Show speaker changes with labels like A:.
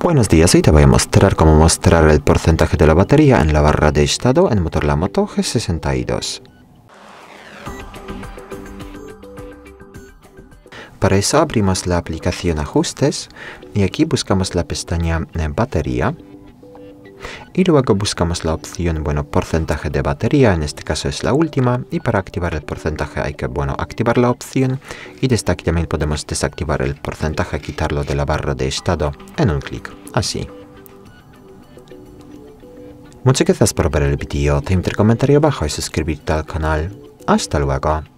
A: Buenos días, hoy te voy a mostrar cómo mostrar el porcentaje de la batería en la barra de estado en motor Moto G62. Para eso abrimos la aplicación Ajustes y aquí buscamos la pestaña Batería y luego buscamos la opción porcentaje de batería, en este caso es la última, y para activar el porcentaje hay que activar la opción y desde aquí también podemos desactivar el porcentaje, quitarlo de la barra de estado en un clic, así. Muchas gracias por ver el vídeo, te invito a comentario abajo y suscribirte al canal. Hasta luego.